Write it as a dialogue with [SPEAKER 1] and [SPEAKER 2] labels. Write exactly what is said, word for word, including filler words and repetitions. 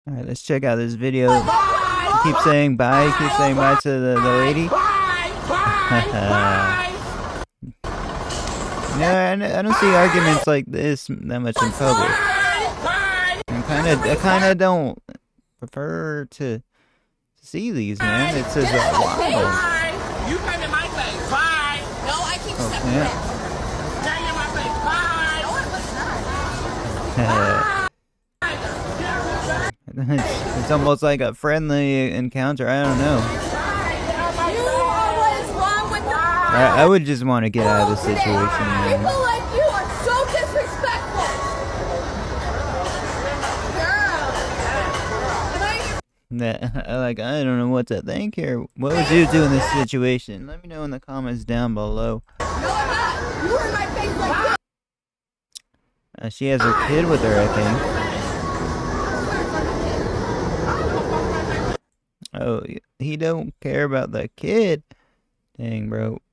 [SPEAKER 1] Alright, let's check out this video. Keep saying bye, keep saying bye to the, the lady. Yeah, I don't see arguments like this that much in public. I kind of, I kind of don't prefer to see these, man. It's just uh, wild.
[SPEAKER 2] You came in my face. Bye. No, I keep
[SPEAKER 1] oh,
[SPEAKER 2] stepping
[SPEAKER 1] yeah.
[SPEAKER 2] back. Came in my face. Bye. No, it was not.
[SPEAKER 1] it's, it's almost like a friendly encounter. I don't know.
[SPEAKER 2] You are what is wrong with the
[SPEAKER 1] I, I would just want to get out of the situation, man.
[SPEAKER 2] People like you are so disrespectful.
[SPEAKER 1] Girl. Like, I don't know what to think here. What would you do in this situation? Let me know in the comments down below.
[SPEAKER 2] No, I'm not. You were in my face like this.
[SPEAKER 1] Uh, she has her kid with her, I think. Oh, he don't care about the kid. Dang, bro.